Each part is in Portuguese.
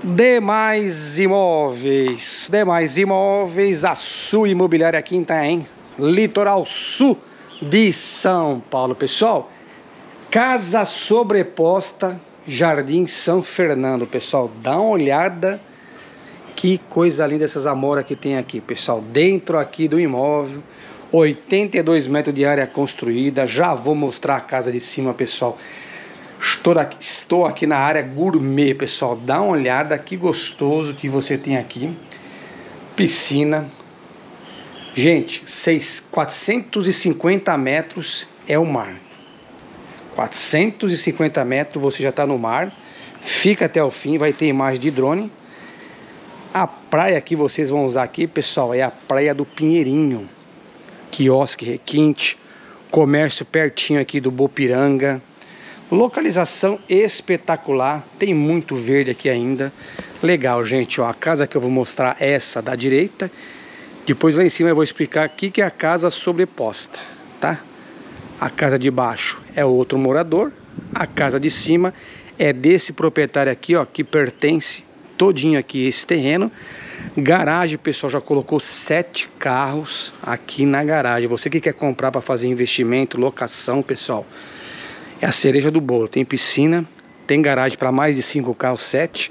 Demais Imóveis, a sua imobiliária aqui em Itaém, litoral sul de São Paulo, pessoal. Casa sobreposta, Jardim São Fernando, pessoal. Dá uma olhada, que coisa linda essas amoras que tem aqui, pessoal. Dentro aqui do imóvel, 82 metros de área construída. Já vou mostrar a casa de cima, pessoal. Estou aqui na área gourmet, pessoal. Dá uma olhada, que gostoso que você tem aqui. Piscina. Gente, 450 metros é o mar. 450 metros você já está no mar. Fica até o fim, vai ter imagem de drone. A praia que vocês vão usar aqui, pessoal, é a Praia do Pinheirinho. Quiosque, requinte, comércio pertinho aqui do Bopiranga. Localização espetacular, tem muito verde aqui ainda. Legal, gente, ó, a casa que eu vou mostrar é essa da direita. Depois lá em cima eu vou explicar o que é a casa sobreposta, tá? A casa de baixo é outro morador. A casa de cima é desse proprietário aqui, ó, que pertence todinho aqui esse terreno. Garagem, pessoal, já colocou 7 carros aqui na garagem. Você que quer comprar para fazer investimento, locação, pessoal, é a cereja do bolo. Tem piscina, tem garagem para mais de 5 carros, 7,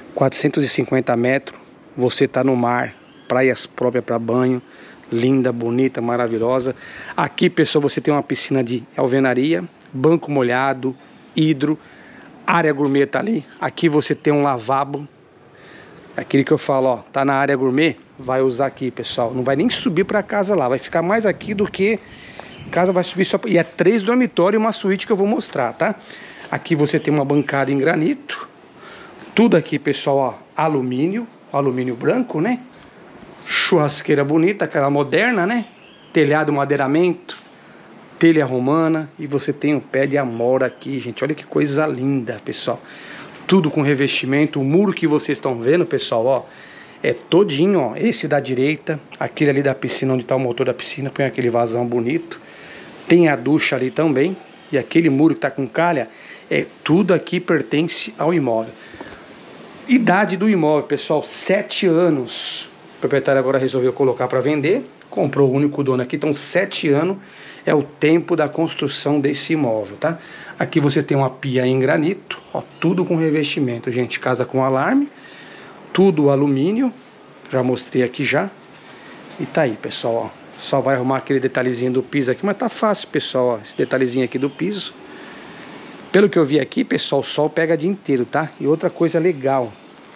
450 metros. Você tá no mar, praias próprias para banho, linda, bonita, maravilhosa. Aqui, pessoal, você tem uma piscina de alvenaria, banco molhado, hidro, área gourmet tá ali. Aqui você tem um lavabo. Aquele que eu falo, ó, tá na área gourmet, vai usar aqui, pessoal. Não vai nem subir para casa lá, vai ficar mais aqui do que casa, vai subir só. E é 3 dormitórios e uma suíte que eu vou mostrar, tá? Aqui você tem uma bancada em granito. Tudo aqui, pessoal, ó, alumínio branco, né? Churrasqueira bonita, aquela moderna, né? Telhado madeiramento, telha romana. E você tem um pé de amora aqui, gente. Olha que coisa linda, pessoal. Tudo com revestimento. O muro que vocês estão vendo, pessoal, ó, é todinho, ó. Esse da direita, aquele ali da piscina, onde tá o motor da piscina, põe aquele vazão bonito. Tem a ducha ali também. E aquele muro que tá com calha, tudo aqui pertence ao imóvel. Idade do imóvel, pessoal, 7 anos. O proprietário agora resolveu colocar para vender. Comprou o único dono aqui, então 7 anos é o tempo da construção desse imóvel, tá? Aqui você tem uma pia em granito, ó, tudo com revestimento, gente. Casa com alarme, tudo alumínio. Já mostrei aqui já. E tá aí, pessoal, ó. Só vai arrumar aquele detalhezinho do piso aqui, mas tá fácil, pessoal, ó. Esse detalhezinho aqui do piso. Pelo que eu vi aqui, pessoal, o sol pega o dia inteiro, tá? E outra coisa legal,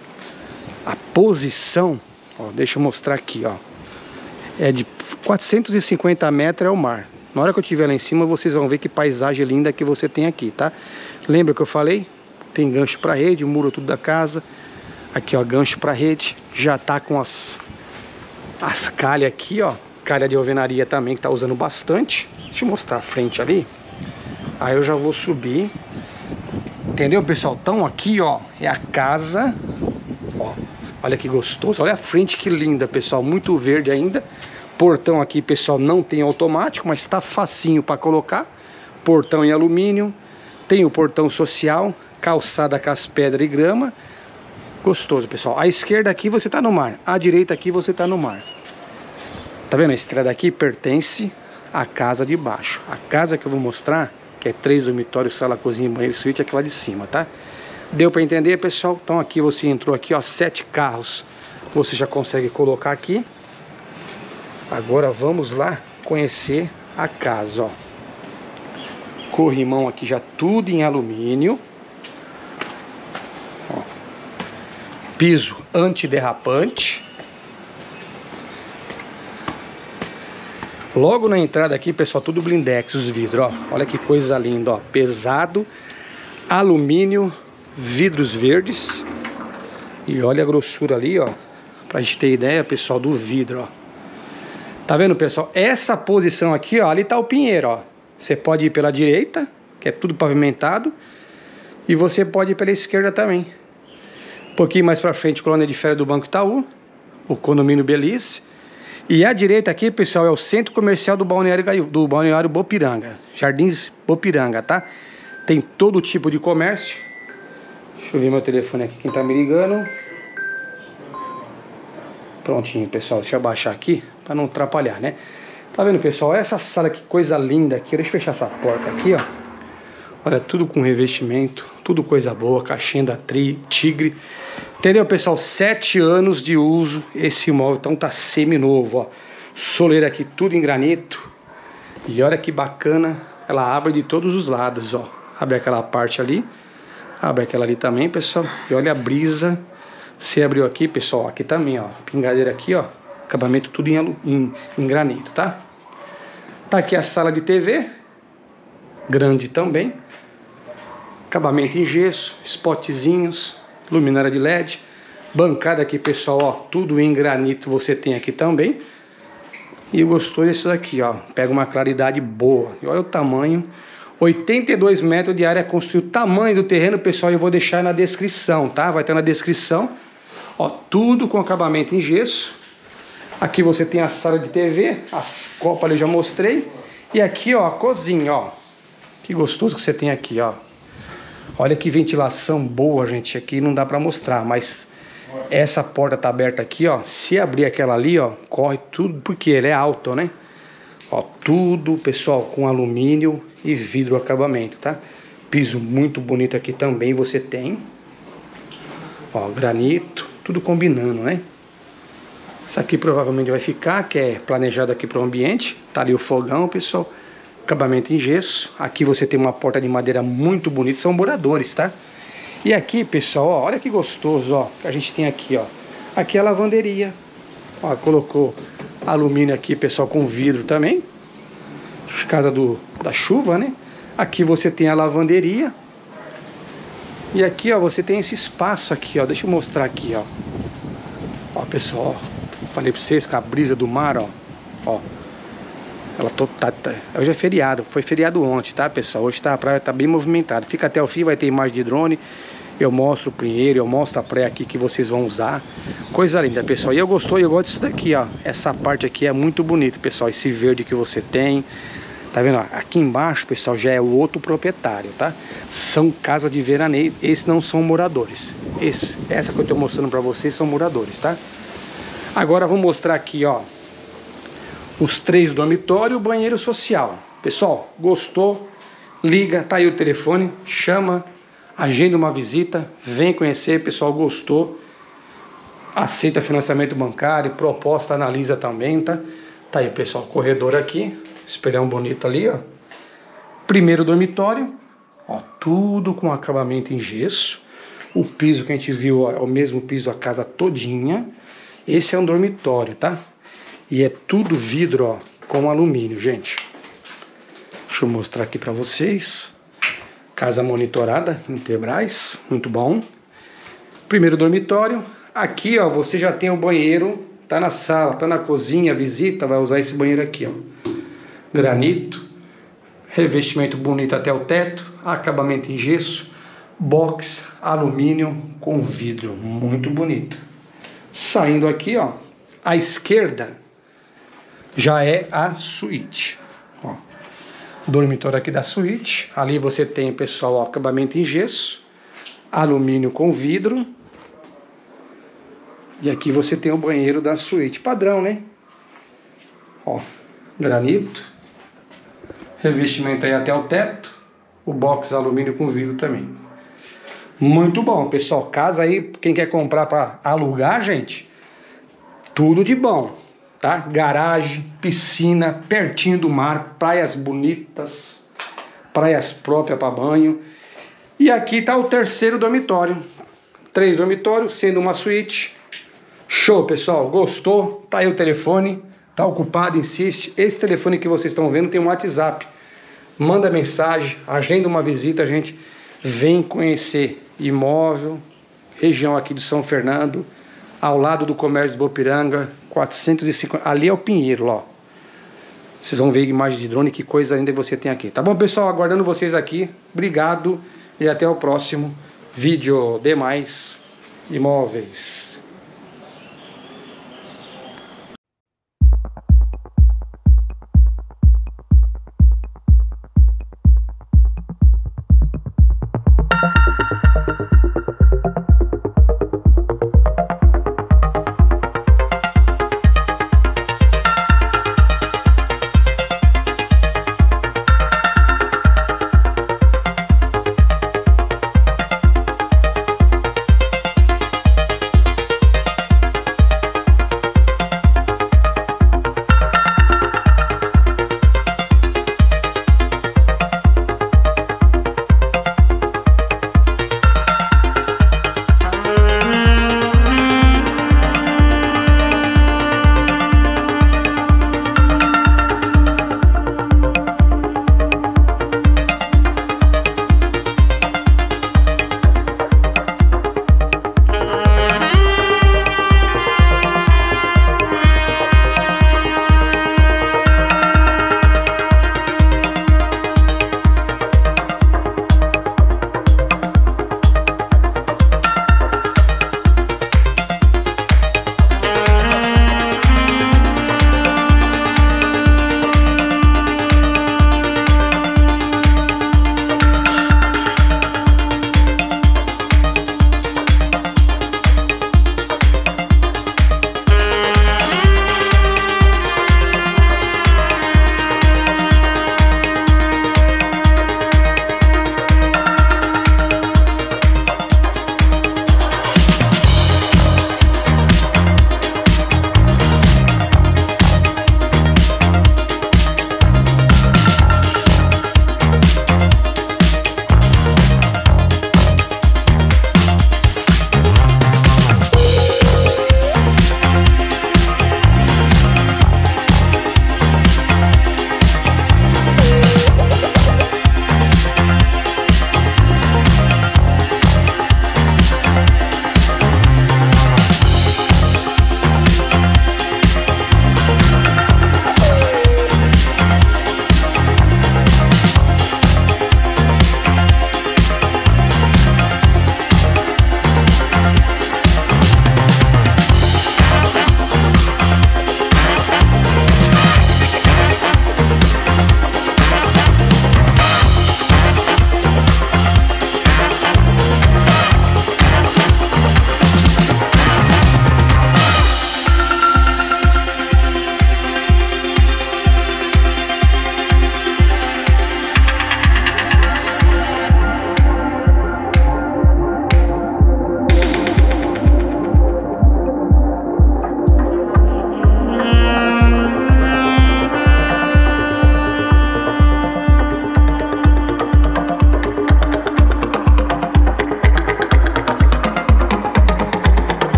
a posição, ó, deixa eu mostrar aqui, ó. É de 450 metros é o mar. Na hora que eu estiver lá em cima, vocês vão ver que paisagem linda que você tem aqui, tá? Lembra que eu falei? Tem gancho para rede, o muro tudo da casa. Aqui, ó, gancho para rede. Já tá com as calhas aqui, ó. Calha de alvenaria também, que tá usando bastante. Deixa eu mostrar a frente ali. Aí eu já vou subir. Entendeu, pessoal? Então aqui, ó, é a casa. Ó, olha que gostoso. Olha a frente, que linda, pessoal. Muito verde ainda. Portão aqui, pessoal, não tem automático, mas está facinho para colocar. Portão em alumínio. Tem o portão social. Calçada com as pedras e grama. Gostoso, pessoal. À esquerda aqui você está no mar. À direita aqui você está no mar. Tá vendo? A estrada aqui pertence à casa de baixo. A casa que eu vou mostrar, que é 3 dormitórios, sala, cozinha, banheiro, suíte, é aquela de cima, tá? Deu para entender, pessoal? Então aqui você entrou aqui, ó, 7 carros. Você já consegue colocar aqui. Agora vamos lá conhecer a casa, ó. Corrimão aqui já tudo em alumínio. Ó. Piso antiderrapante. Logo na entrada aqui, pessoal, tudo blindex, os vidros, ó. Olha que coisa linda, ó. Pesado, alumínio, vidros verdes. E olha a grossura ali, ó. Pra gente ter ideia, pessoal, do vidro, ó. Tá vendo, pessoal? Essa posição aqui, ó, ali tá o pinheiro, ó. Você pode ir pela direita, que é tudo pavimentado, e você pode ir pela esquerda também. Um pouquinho mais pra frente, colônia de férias do Banco Itaú, o condomínio Belize. E à direita aqui, pessoal, é o centro comercial do Balneário Bopiranga, Jardins Bopiranga, tá? Tem todo tipo de comércio. Deixa eu ver meu telefone aqui, quem tá me ligando. Prontinho, pessoal, deixa eu abaixar aqui para não atrapalhar, né? Tá vendo, pessoal? Essa sala, que coisa linda aqui. Deixa eu fechar essa porta aqui, ó. Olha, tudo com revestimento, tudo coisa boa, caixinha da Tigre. Entendeu, pessoal? 7 anos de uso esse imóvel, então tá semi-novo, ó. Soleira aqui, tudo em granito. E olha que bacana, ela abre de todos os lados, ó. Abre aquela parte ali, abre aquela ali também, pessoal. E olha a brisa. Você abriu aqui, pessoal, aqui também, ó. Pingadeira aqui, ó. Acabamento tudo em granito, tá? Tá aqui a sala de TV. Grande também. Acabamento em gesso, spotzinhos, luminária de LED. Bancada aqui, pessoal, ó. Tudo em granito você tem aqui também. E gostou desse daqui, ó. Pega uma claridade boa. E olha o tamanho. 82 metros de área construída. O tamanho do terreno, pessoal, eu vou deixar na descrição, tá? Vai estar na descrição. Ó, tudo com acabamento em gesso. Aqui você tem a sala de TV. As copas ali eu já mostrei. E aqui, ó, a cozinha, ó. Que gostoso que você tem aqui, ó. Olha que ventilação boa, gente. Aqui não dá pra mostrar, mas essa porta tá aberta aqui, ó. Se abrir aquela ali, ó, corre tudo, porque ele é alto, né? Ó, tudo, pessoal, com alumínio e vidro acabamento, tá? Piso muito bonito aqui também você tem. Ó, granito, tudo combinando, né? Isso aqui provavelmente vai ficar, que é planejado aqui para o ambiente. Tá ali o fogão, pessoal. Acabamento em gesso. Aqui você tem uma porta de madeira muito bonita, são moradores, tá? E aqui, pessoal, ó, olha que gostoso, ó, que a gente tem aqui, ó. Aqui é a lavanderia. Ó, colocou alumínio aqui, pessoal, com vidro também. Por causa da chuva, né? Aqui você tem a lavanderia. E aqui, ó, você tem esse espaço aqui, ó. Deixa eu mostrar aqui, ó. Ó, pessoal, ó. Falei pra vocês com a brisa do mar, ó. Ó. Ela hoje é feriado, foi feriado ontem, tá, pessoal? Hoje a praia tá bem movimentada. Fica até o fim, vai ter imagem de drone. Eu mostro o pinheiro, eu mostro a praia aqui que vocês vão usar. Coisa linda, pessoal. E eu gosto disso daqui, ó. Essa parte aqui é muito bonita, pessoal. Esse verde que você tem. Tá vendo? Aqui embaixo, pessoal, já é o outro proprietário, tá? São casas de veraneio. Esses não são moradores. Essa que eu tô mostrando pra vocês são moradores, tá? Agora vou mostrar aqui, ó. Os 3 dormitórios e o banheiro social. Pessoal, gostou? Liga, tá aí o telefone, chama, agenda uma visita, vem conhecer, pessoal, gostou? Aceita financiamento bancário, proposta, analisa também, tá? Tá aí, pessoal, corredor aqui, espelhão bonito ali, ó. Primeiro dormitório, ó, tudo com acabamento em gesso. O piso que a gente viu, ó, é o mesmo piso a casa todinha. Esse é um dormitório, tá? E é tudo vidro, ó, com alumínio, gente. Deixa eu mostrar aqui pra vocês. Casa monitorada, Intelbras, muito bom. Primeiro dormitório. Aqui, ó, você já tem o banheiro. Tá na sala, tá na cozinha, visita, vai usar esse banheiro aqui, ó. Granito. Revestimento bonito até o teto. Acabamento em gesso. Box, alumínio com vidro, muito bonito. Saindo aqui, ó, à esquerda já é a suíte. Ó, dormitório aqui da suíte. Ali você tem, pessoal, ó, acabamento em gesso, alumínio com vidro. E aqui você tem o banheiro da suíte, padrão, né? Ó, granito, revestimento aí até o teto, o box alumínio com vidro também. Muito bom, pessoal. Casa aí, quem quer comprar para alugar, gente, tudo de bom, tá? Garagem, piscina, pertinho do mar, praias bonitas, praias próprias para banho. E aqui tá o terceiro dormitório. 3 dormitórios, sendo uma suíte. Show, pessoal. Gostou? Tá aí o telefone. Tá ocupado, insiste. Esse telefone que vocês estão vendo tem um WhatsApp. Manda mensagem, agenda uma visita, gente. Vem conhecer imóvel, região aqui do São Fernando, ao lado do comércio de Bopiranga, 450, ali é o Pinheiro, ó. Vocês vão ver imagem de drone, que coisa linda você tem aqui. Tá bom, pessoal? Aguardando vocês aqui. Obrigado e até o próximo vídeo de mais imóveis.